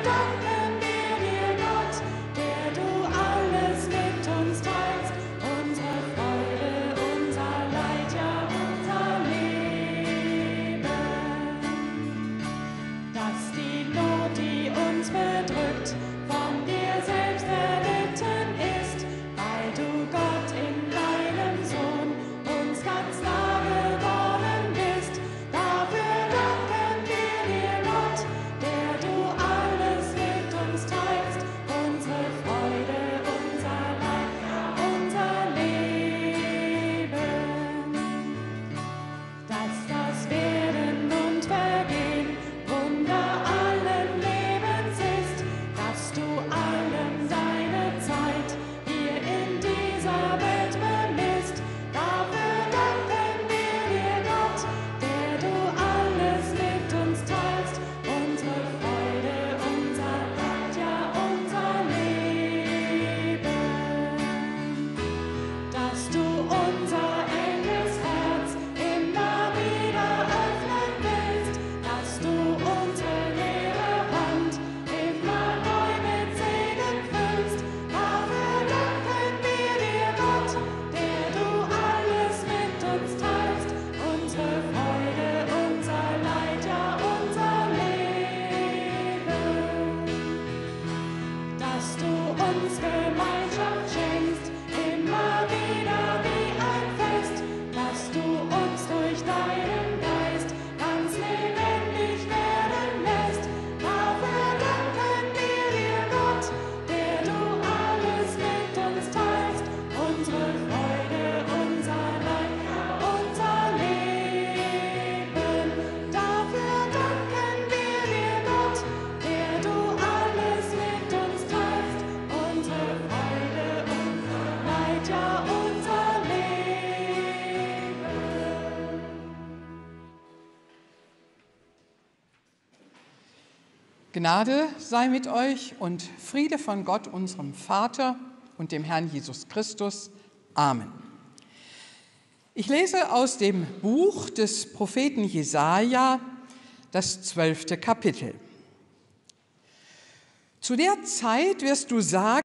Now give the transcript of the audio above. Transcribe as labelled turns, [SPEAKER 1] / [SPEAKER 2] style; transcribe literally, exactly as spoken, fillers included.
[SPEAKER 1] Gnade sei mit euch und Friede von Gott, unserem Vater und dem Herrn Jesus Christus. Amen. Ich lese aus dem Buch des Propheten Jesaja, das zwölfte Kapitel. Zu der Zeit wirst du sagen,